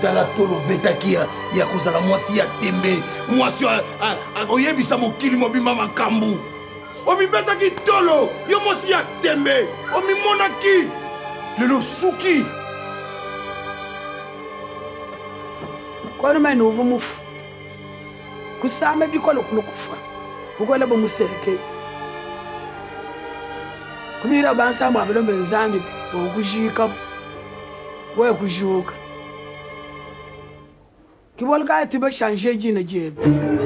tala tolo betaki ya kozala mwasi ya tembe mwasi akoyebisa mokili mobimba makambo omibetaki tolo yo mwasi ya tembe omimonaki lelo suki kono mani uvu mufu kusama bikolo kufa ukola bomusereke kumira bansa mwabelombe nzambi okujika boye kujuka kibol ka tibe changer jina jebe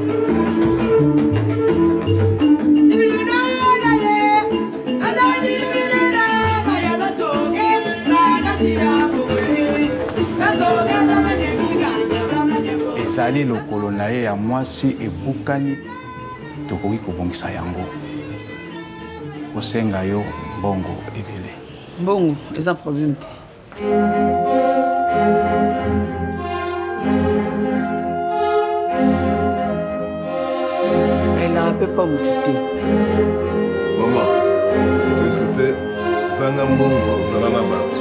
ezali lokolo na ye ya mwasi ebukani tokoki kobongisa yango kosenga yo mbongo ebele mbongo eza problème te elle a peu pas muté maman félicité zanga mbongo zala na bato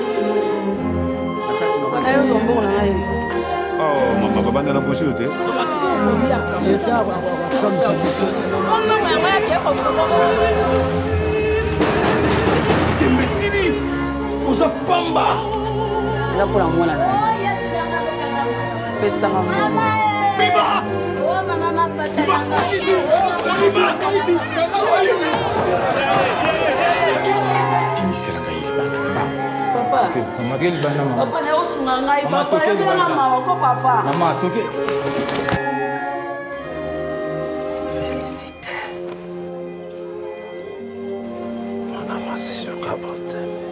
anayo zombongo na ngai oh mama babanda na poche te tembesili oza pamba eza mpona mwana na ye pesanga mbongo biba kimisela ngai papa mama ke libanda mama papa na osunga ngai papa yokelanga mawa ko papa mama toke Mon amant, c'est sur Cabotin.